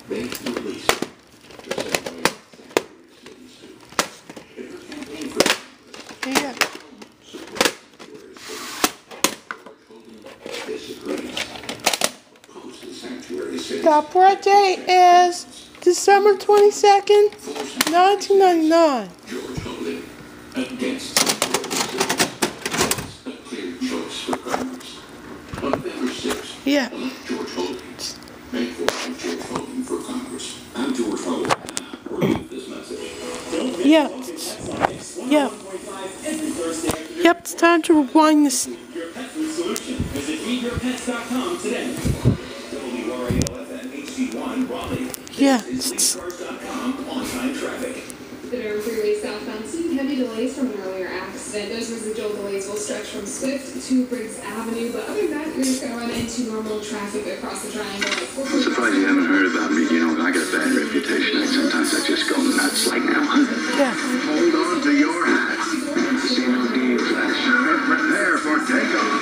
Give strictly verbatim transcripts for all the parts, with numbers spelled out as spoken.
They release it the same way cities do. If you're campaigning for Yeah. support disagrees. Oppose the sanctuary cities. The birthday is December twenty-second, nineteen ninety-nine. George Holding against a clear choice for Congress. On November sixth, Yeah. George Holding. Make for George Holding for Congress. I'm George Holding. Read this message. Yeah. Yeah. Yep, it's time to rewind this. Your pet food solution. Visit feed your pets dot com today. W R A L F M H D one Raleigh. Yeah. Lease cars dot com on-time traffic. The Durham Freeway southbound seeing heavy delays from an earlier accident. Those residual delays will stretch from Swift to Briggs Avenue, but other than that, you're just going to run into normal traffic across the triangle. I'm surprised you haven't heard about me. You know, I got a bad reputation, and sometimes I just go nuts like now. Yeah. Hold on to your hats. See no game flash. And prepare for takeoff.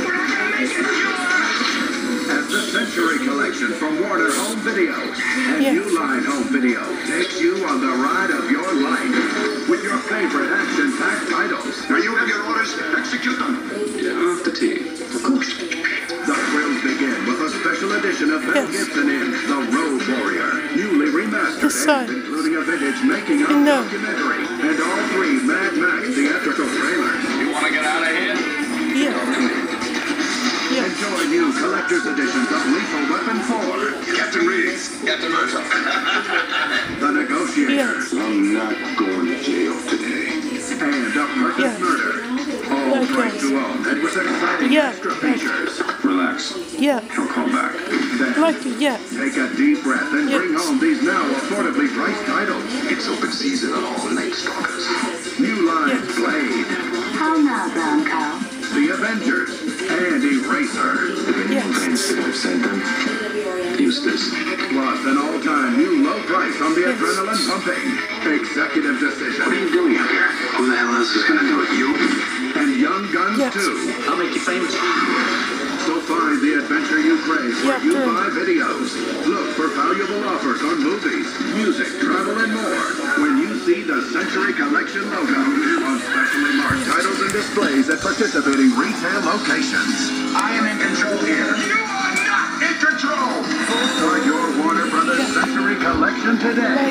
As the Century Collection from Warner Home Video and Yeah. Uline Home Video takes you on the ride of your life with your favorite action-packed titles. Now you have your orders. Execute them. Get off the tee. The thrills begin with a special edition of Mel Yes. Gibson in The Road Warrior, newly remastered, The sun. and including a vintage making-of No. documentary and all three Mad Max theatrical trailers. You want to get out of here? Yeah. Yeah. Enjoy new collector's editions of Lethal Weapon four, Captain Riggs, Captain Murtaugh, The Negotiator, Yes. I'm not going to jail today, and A Perfect Yes. Murder. All Like free yes. to own and with exciting Yeah. extra features. Relax. Yeah. He'll call back. Then Like it, yeah. take a deep breath and Yes. bring home these now affordably priced titles. It's open season on all Night Stalkers. New Line Yes. Blade, How now, brown cow? The Avengers, and Eraser. Yes. I've sent them. Eustace. Plus an all-time new low price on the Yes. adrenaline pumping Executive Decision. What are you doing out here? Who the hell else is going to do it? You? And Young Guns Yes. two. I'll make you famous. So find the adventure you crave where Yeah, you true. buy videos. Look for valuable offers on movies, music, travel, and more when you see the Century Collection logo on specially marked titles and displays at participating retail locations. I am in control here. You are not in control! Find your Warner Brothers Century Collection today.